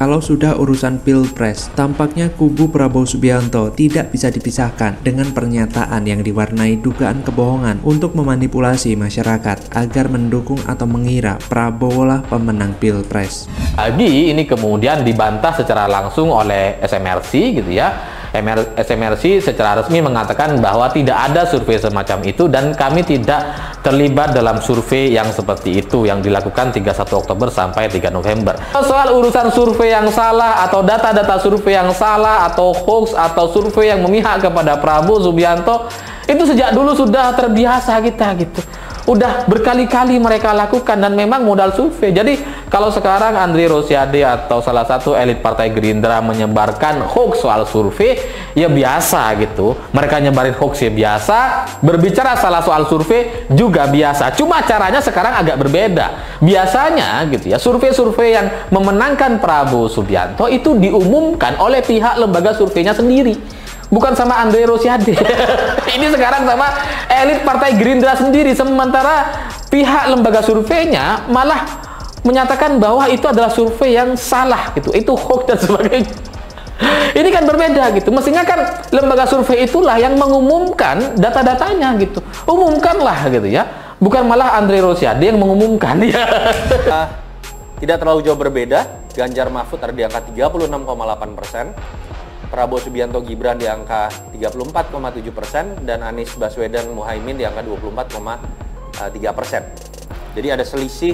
Kalau sudah urusan Pilpres, tampaknya kubu Prabowo Subianto tidak bisa dipisahkan dengan pernyataan yang diwarnai dugaan kebohongan untuk memanipulasi masyarakat agar mendukung atau mengira Prabowo lah pemenang Pilpres. Lagi ini kemudian dibantah secara langsung oleh SMRC gitu ya. SMRC secara resmi mengatakan bahwa tidak ada survei semacam itu dan kami tidak terlibat dalam survei yang seperti itu yang dilakukan 31 Oktober sampai 3 November. Soal urusan survei yang salah atau data-data survei yang salah atau hoax atau survei yang memihak kepada Prabowo Subianto, itu sejak dulu sudah terbiasa kita gitu. Udah berkali-kali mereka lakukan dan memang modal survei. Jadi kalau sekarang Andre Rosiade atau salah satu elit Partai Gerindra menyebarkan hoax soal survei, ya biasa gitu. Mereka nyebarin hoax ya biasa, berbicara salah soal survei juga biasa. Cuma caranya sekarang agak berbeda. Biasanya gitu ya, survei-survei yang memenangkan Prabowo Subianto itu diumumkan oleh pihak lembaga surveinya sendiri. Bukan sama Andre Rosiade. Ini sekarang sama elit Partai Gerindra sendiri. Sementara pihak lembaga surveinya malah menyatakan bahwa itu adalah survei yang salah gitu. Itu hoax dan sebagainya. Ini kan berbeda gitu. Mestinya kan lembaga survei itulah yang mengumumkan data-datanya gitu. Umumkanlah gitu ya. Bukan malah Andre Rosiade yang mengumumkan ya. Tidak terlalu jauh berbeda. Ganjar Mahfud ada di angka 36,8%. Prabowo Subianto Gibran di angka 34,7% dan Anies Baswedan Muhaimin di angka 24,3%. Jadi ada selisih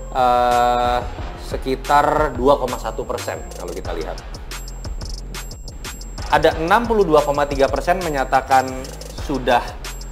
sekitar 2,1% kalau kita lihat. Ada 62,3% menyatakan sudah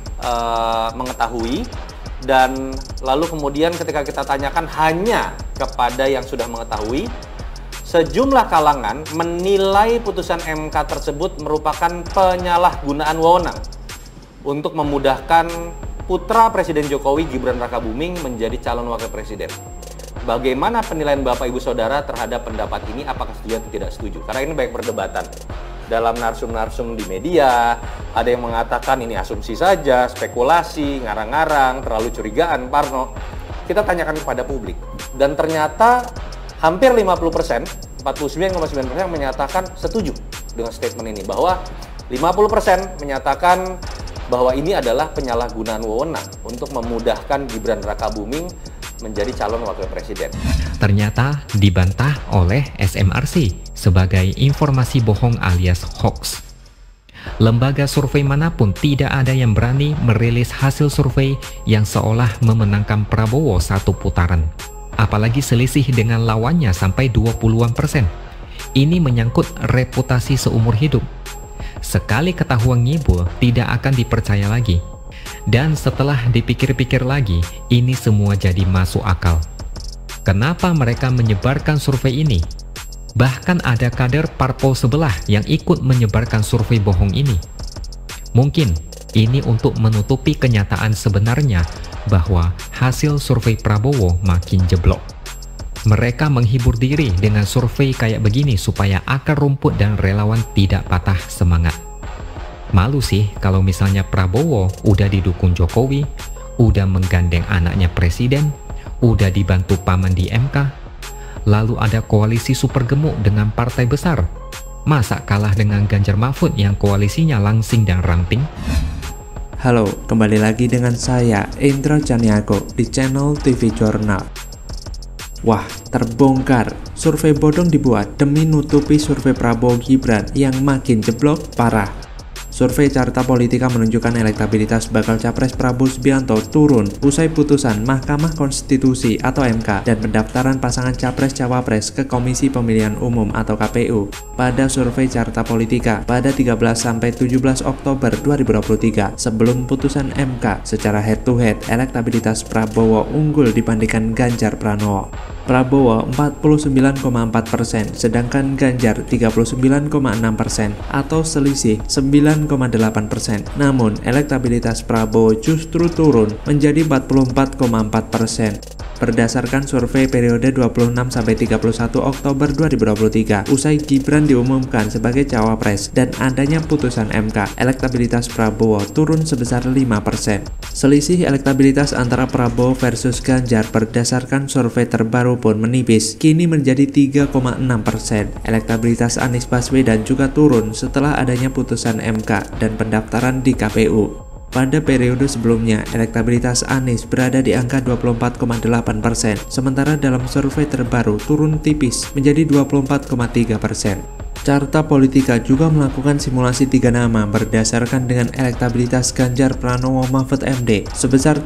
mengetahui, dan lalu kemudian ketika kita tanyakan hanya kepada yang sudah mengetahui, sejumlah kalangan menilai putusan MK tersebut merupakan penyalahgunaan wewenang untuk memudahkan putra Presiden Jokowi Gibran Rakabuming menjadi calon wakil presiden. Bagaimana penilaian Bapak Ibu Saudara terhadap pendapat ini? Apakah setuju atau tidak setuju? Karena ini banyak perdebatan dalam narsum-narsum di media. Ada yang mengatakan ini asumsi saja, spekulasi, ngarang-ngarang, terlalu curigaan, parno. Kita tanyakan kepada publik, dan ternyata hampir 50%, 49,9% menyatakan setuju dengan statement ini, bahwa 50% menyatakan bahwa ini adalah penyalahgunaan wewenang untuk memudahkan Gibran Rakabuming menjadi calon wakil presiden. Ternyata dibantah oleh SMRC sebagai informasi bohong alias hoax. Lembaga survei manapun tidak ada yang berani merilis hasil survei yang seolah memenangkan Prabowo satu putaran. Apalagi selisih dengan lawannya sampai 20-an%. Ini menyangkut reputasi seumur hidup. Sekali ketahuan ngibul, tidak akan dipercaya lagi. Dan setelah dipikir-pikir lagi, ini semua jadi masuk akal. Kenapa mereka menyebarkan survei ini? Bahkan ada kader parpol sebelah yang ikut menyebarkan survei bohong ini. Mungkin ini untuk menutupi kenyataan sebenarnya bahwa hasil survei Prabowo makin jeblok. Mereka menghibur diri dengan survei kayak begini supaya akar rumput dan relawan tidak patah semangat. Malu sih kalau misalnya Prabowo udah didukung Jokowi, udah menggandeng anaknya presiden, udah dibantu paman di MK, lalu ada koalisi super gemuk dengan partai besar. Masa kalah dengan Ganjar Mahfud yang koalisinya langsing dan ramping? Halo, kembali lagi dengan saya, Indra Caniago, di channel TV Jurnal. Wah, terbongkar. Survei bodong dibuat demi nutupi survei Prabowo Gibran yang makin jeblok parah. Survei Carta Politika menunjukkan elektabilitas bakal capres Prabowo Subianto turun usai putusan Mahkamah Konstitusi atau MK dan pendaftaran pasangan capres-cawapres ke Komisi Pemilihan Umum atau KPU pada survei Carta Politika pada 13-17 Oktober 2023. Sebelum putusan MK, secara head-to-head elektabilitas Prabowo unggul dibandingkan Ganjar Pranowo. Prabowo 49,4%, sedangkan Ganjar 39,6% atau selisih 9,8%. Namun, elektabilitas Prabowo justru turun menjadi 44,4%. berdasarkan survei periode 26-31 Oktober 2023. Usai Gibran diumumkan sebagai cawapres dan adanya putusan MK, elektabilitas Prabowo turun sebesar 5%. Selisih elektabilitas antara Prabowo versus Ganjar berdasarkan survei terbaru pun menipis, kini menjadi 3,6%. Elektabilitas Anies Baswedan juga turun setelah adanya putusan MK dan pendaftaran di KPU. Pada periode sebelumnya, elektabilitas Anies berada di angka 24,8%, sementara dalam survei terbaru turun tipis menjadi 24,3%. Carta Politika juga melakukan simulasi 3 nama berdasarkan dengan elektabilitas Ganjar Pranowo Mahfud MD sebesar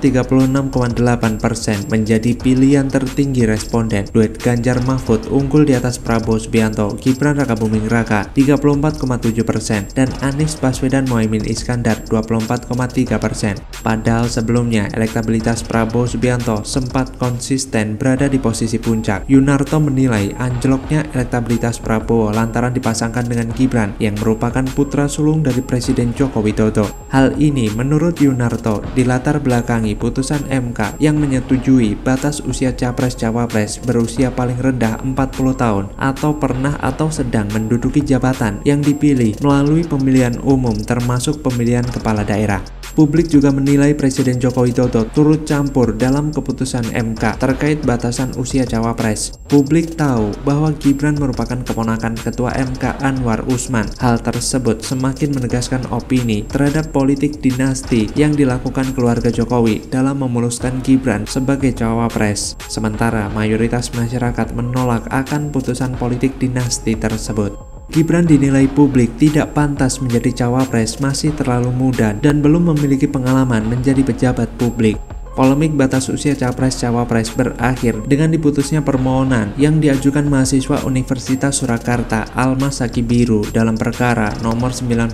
36,8% menjadi pilihan tertinggi responden. Duet Ganjar Mahfud unggul di atas Prabowo Subianto, Gibran Rakabuming Raka 34,7% dan Anies Baswedan Muhaimin Iskandar 24,3%. Padahal sebelumnya elektabilitas Prabowo Subianto sempat konsisten berada di posisi puncak. Yunarto menilai anjloknya elektabilitas Prabowo lantaran dipasangkan dengan Gibran yang merupakan putra sulung dari Presiden Joko Widodo. Hal ini menurut Yunarto dilatar belakangi putusan MK yang menyetujui batas usia capres-cawapres berusia paling rendah 40 tahun atau pernah atau sedang menduduki jabatan yang dipilih melalui pemilihan umum termasuk pemilihan kepala daerah. Publik juga menilai Presiden Joko Widodo turut campur dalam keputusan MK terkait batasan usia cawapres. Publik tahu bahwa Gibran merupakan keponakan Ketua MK Anwar Usman. Hal tersebut semakin menegaskan opini terhadap politik dinasti yang dilakukan keluarga Jokowi dalam memuluskan Gibran sebagai cawapres. Sementara mayoritas masyarakat menolak akan putusan politik dinasti tersebut. Gibran dinilai publik tidak pantas menjadi cawapres, masih terlalu muda dan belum memiliki pengalaman menjadi pejabat publik. Polemik batas usia capres-cawapres berakhir dengan diputusnya permohonan yang diajukan mahasiswa Universitas Surakarta Alma Saki Biru dalam perkara nomor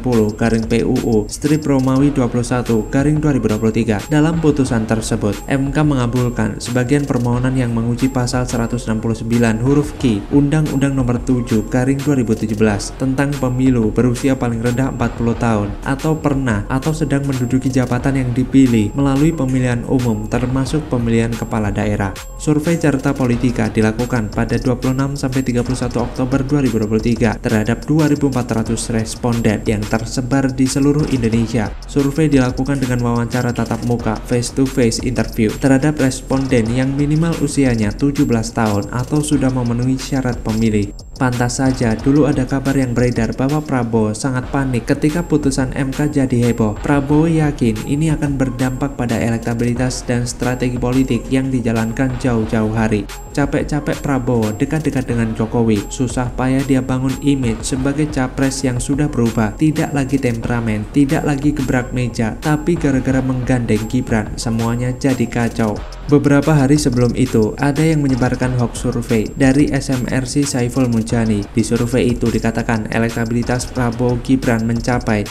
90/PUU/Romawi 21/2023. Dalam putusan tersebut, MK mengabulkan sebagian permohonan yang menguji pasal 169 huruf Q Undang-Undang Nomor 7/2017 tentang pemilu berusia paling rendah 40 tahun atau pernah atau sedang menduduki jabatan yang dipilih melalui pemilihan umum termasuk pemilihan kepala daerah. Survei Carta Politika dilakukan pada 26-31 Oktober 2023 terhadap 2.400 responden yang tersebar di seluruh Indonesia. Survei dilakukan dengan wawancara tatap muka face-to-face interview terhadap responden yang minimal usianya 17 tahun atau sudah memenuhi syarat pemilih. Pantas saja dulu ada kabar yang beredar bahwa Prabowo sangat panik ketika putusan MK jadi heboh. Prabowo yakin ini akan berdampak pada elektabilitas dan strategi politik yang dijalankan jauh-jauh hari. Capek-capek Prabowo dekat-dekat dengan Jokowi, susah payah dia bangun image sebagai capres yang sudah berubah, tidak lagi temperamen, tidak lagi gebrak meja, tapi gara-gara menggandeng Gibran, semuanya jadi kacau. Beberapa hari sebelum itu, ada yang menyebarkan hoax survei dari SMRC Saiful Mujani. Di survei itu dikatakan elektabilitas Prabowo Gibran mencapai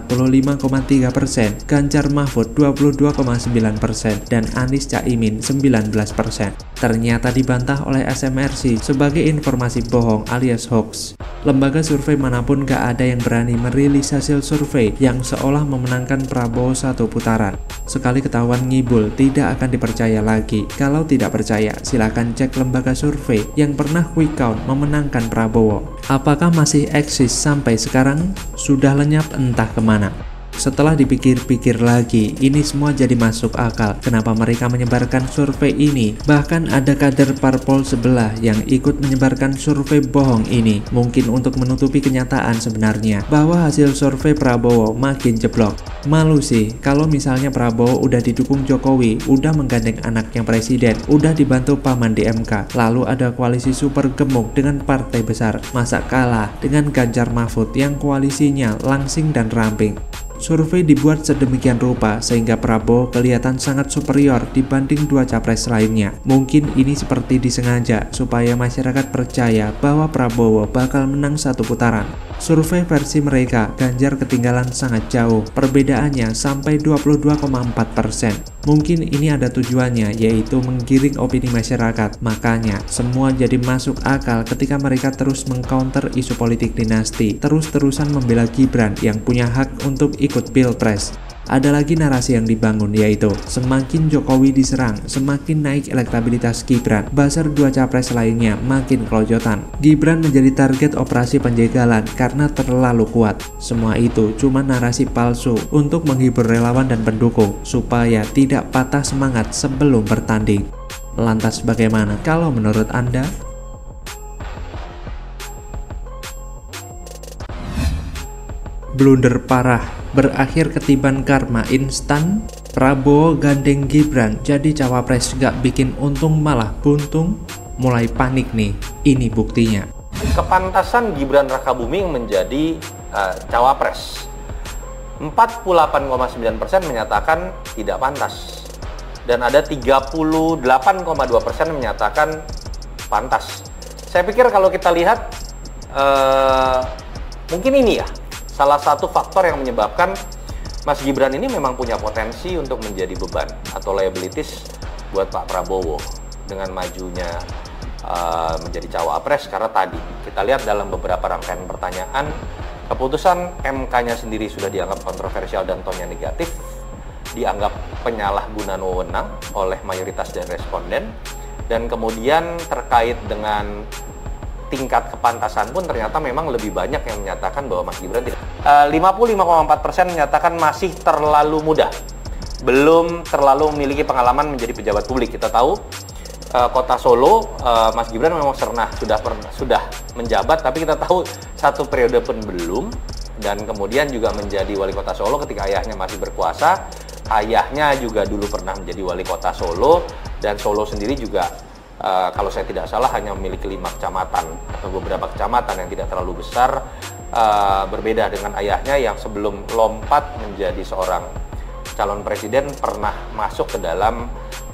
45,3%, Ganjar Mahfud 22,9%, dan Anies Caimin 19%. Ternyata dibantah oleh SMRC sebagai informasi bohong alias hoax. Lembaga survei manapun gak ada yang berani merilis hasil survei yang seolah memenangkan Prabowo satu putaran. Sekali ketahuan ngibul, tidak akan dipercaya lagi. Kalau tidak percaya, silakan cek lembaga survei yang pernah quick count memenangkan Prabowo. Apakah masih eksis sampai sekarang? Sudah lenyap entah kemana. Setelah dipikir-pikir lagi, ini semua jadi masuk akal. Kenapa mereka menyebarkan survei ini? Bahkan ada kader parpol sebelah yang ikut menyebarkan survei bohong ini. Mungkin untuk menutupi kenyataan sebenarnya bahwa hasil survei Prabowo makin jeblok. Malu sih kalau misalnya Prabowo udah didukung Jokowi, udah menggandeng anaknya presiden, udah dibantu paman di MK, lalu ada koalisi super gemuk dengan partai besar. Masa kalah dengan Ganjar Mahfud yang koalisinya langsing dan ramping. Survei dibuat sedemikian rupa sehingga Prabowo kelihatan sangat superior dibanding dua capres lainnya. Mungkin ini seperti disengaja supaya masyarakat percaya bahwa Prabowo bakal menang satu putaran. Survei versi mereka, Ganjar ketinggalan sangat jauh, perbedaannya sampai 22,4%. Mungkin ini ada tujuannya, yaitu menggiring opini masyarakat. Makanya, semua jadi masuk akal ketika mereka terus mengcounter isu politik dinasti, terus-terusan membela Gibran yang punya hak untuk ikut pilpres. Ada lagi narasi yang dibangun, yaitu semakin Jokowi diserang, semakin naik elektabilitas Gibran. Buzzer dua capres lainnya makin kelojotan. Gibran menjadi target operasi penjegalan karena terlalu kuat. Semua itu cuma narasi palsu untuk menghibur relawan dan pendukung supaya tidak patah semangat sebelum bertanding. Lantas bagaimana kalau menurut Anda? Blunder parah, berakhir ketiban karma instan. Prabowo gandeng Gibran jadi cawapres, gak bikin untung malah buntung. Mulai panik nih, ini buktinya. Kepantasan Gibran Rakabuming menjadi cawapres. 48,9% menyatakan tidak pantas. Dan ada 38,2% menyatakan pantas. Saya pikir kalau kita lihat, mungkin ini ya, salah satu faktor yang menyebabkan Mas Gibran ini memang punya potensi untuk menjadi beban atau liabilities buat Pak Prabowo dengan majunya menjadi cawapres. Karena tadi kita lihat dalam beberapa rangkaian pertanyaan, keputusan MK-nya sendiri sudah dianggap kontroversial dan tonnya negatif, dianggap penyalahgunaan wewenang oleh mayoritas dari responden, dan kemudian terkait dengan tingkat kepantasan pun ternyata memang lebih banyak yang menyatakan bahwa Mas Gibran tidak. 55,4% menyatakan masih terlalu muda, belum terlalu memiliki pengalaman menjadi pejabat publik. Kita tahu Kota Solo, Mas Gibran memang sudah menjabat, tapi kita tahu satu periode pun belum. Dan kemudian juga menjadi wali kota Solo ketika ayahnya masih berkuasa. Ayahnya juga dulu pernah menjadi wali kota Solo, dan Solo sendiri juga kalau saya tidak salah hanya memiliki 5 kecamatan atau beberapa kecamatan yang tidak terlalu besar, berbeda dengan ayahnya yang sebelum lompat menjadi seorang calon presiden pernah masuk ke dalam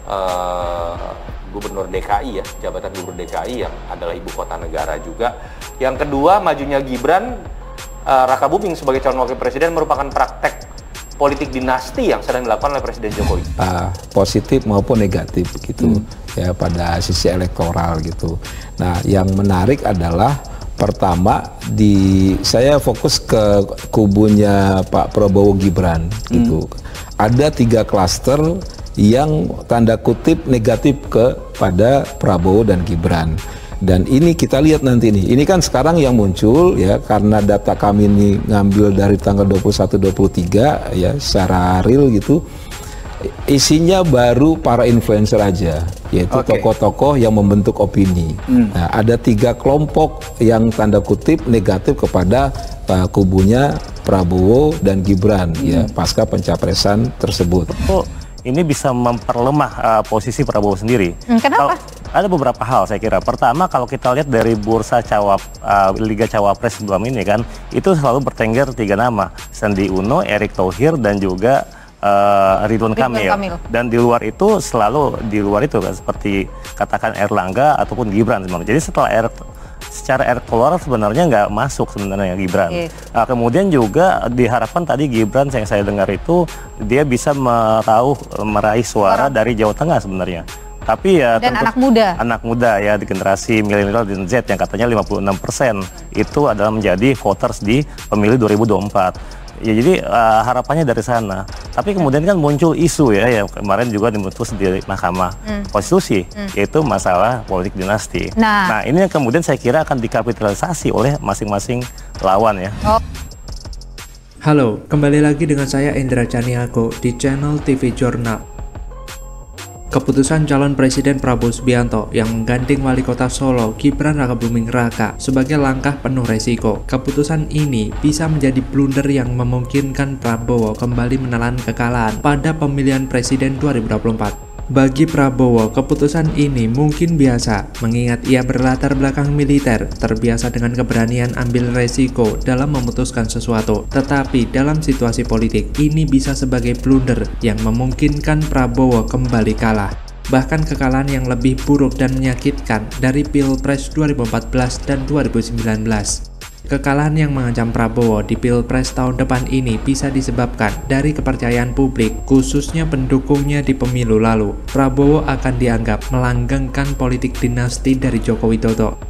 Gubernur DKI ya, jabatan Gubernur DKI yang adalah ibu kota negara juga. Yang kedua, majunya Gibran Rakabuming sebagai calon wakil presiden merupakan praktek politik dinasti yang sedang dilakukan oleh Presiden Jokowi. Positif maupun negatif gitu ya pada sisi elektoral gitu. Nah, yang menarik adalah pertama saya fokus ke kubunya Pak Prabowo Gibran gitu. Ada 3 klaster yang tanda kutip negatif kepada Prabowo dan Gibran. Dan ini kita lihat nanti nih, ini kan sekarang yang muncul ya, karena data kami ini ngambil dari tanggal 21-23 ya secara real gitu, isinya baru para influencer aja, yaitu tokoh-tokoh yang membentuk opini. Nah, ada 3 kelompok yang tanda kutip negatif kepada kubunya Prabowo dan Gibran ya pasca pencapresan tersebut. Ini bisa memperlemah posisi Prabowo sendiri. Kenapa? Ada beberapa hal saya kira. Pertama, kalau kita lihat dari bursa Liga Cawapres sebelum ini kan, itu selalu bertengger 3 nama, Sandi Uno, Erick Thohir, dan juga Ridwan Kamil. Dan di luar itu selalu kan, seperti katakan Erlangga ataupun Gibran sebenarnya. Jadi secara elektoral sebenarnya nggak masuk sebenarnya Gibran. Nah, kemudian juga diharapkan tadi Gibran yang saya dengar itu dia bisa meraih suara dari Jawa Tengah sebenarnya. Tapi ya dan anak muda ya di generasi milenial dan Z yang katanya 56% itu adalah menjadi voters di pemilu 2024. Ya, jadi harapannya dari sana. Tapi kemudian kan muncul isu ya yang kemarin juga dimutus di Mahkamah Konstitusi, yaitu masalah politik dinasti. Nah, ini yang kemudian saya kira akan dikapitalisasi oleh masing-masing lawan ya. Halo, kembali lagi dengan saya Indra Caniago di channel TV Jurnal. Keputusan calon Presiden Prabowo Subianto yang menggandeng wali kota Solo Gibran Rakabuming Raka sebagai langkah penuh resiko. Keputusan ini bisa menjadi blunder yang memungkinkan Prabowo kembali menelan kekalahan pada pemilihan presiden 2024. Bagi Prabowo, keputusan ini mungkin biasa, mengingat ia berlatar belakang militer, terbiasa dengan keberanian ambil resiko dalam memutuskan sesuatu. Tetapi dalam situasi politik, ini bisa sebagai blunder yang memungkinkan Prabowo kembali kalah. Bahkan kekalahan yang lebih buruk dan menyakitkan dari Pilpres 2014 dan 2019. Kekalahan yang mengancam Prabowo di Pilpres tahun depan ini bisa disebabkan dari kepercayaan publik, khususnya pendukungnya di pemilu lalu. Prabowo akan dianggap melanggengkan politik dinasti dari Joko Widodo.